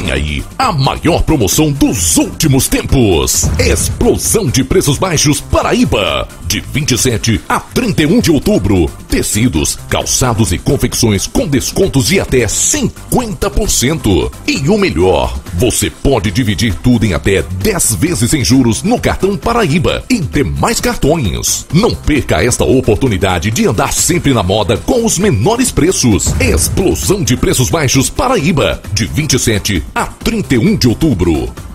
Vem aí a maior promoção dos últimos tempos. Explosão de preços baixos Paraíba. De 27 a 31 de outubro. Tecidos, calçados e confecções com descontos de até 50%. E o melhor, você pode dividir tudo em até 10 vezes sem juros no cartão Paraíba e demais cartões. Não perca esta oportunidade de andar sempre na moda com os menores preços. Explosão de preços baixos Paraíba. De 27 a 31 de outubro.